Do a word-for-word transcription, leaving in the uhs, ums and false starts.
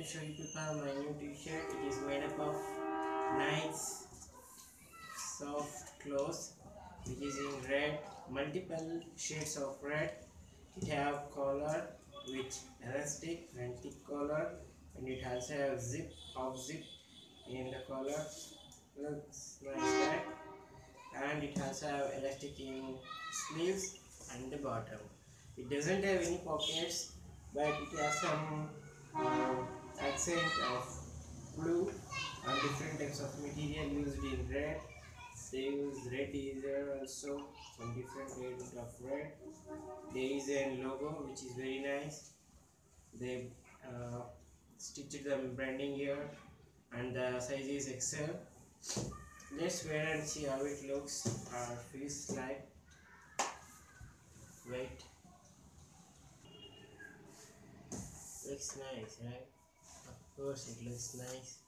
to show you people my new t-shirt. It is made up of nice soft clothes which is in red, multiple shades of red. It have collar with elastic and thick collar, and it also have zip off zip in the collar. Looks nice, right? And it also have elastic in sleeves and the bottom. It doesn't have any pockets, but it has some uh, accent of blue and different types of material used in red. They use red is there also, some different shade of red. There is a logo which is very nice. They uh, stitched the branding here, and the size is X L. Let's wear and see how it looks or feels like. Wait, looks nice, right? Of course, it looks nice.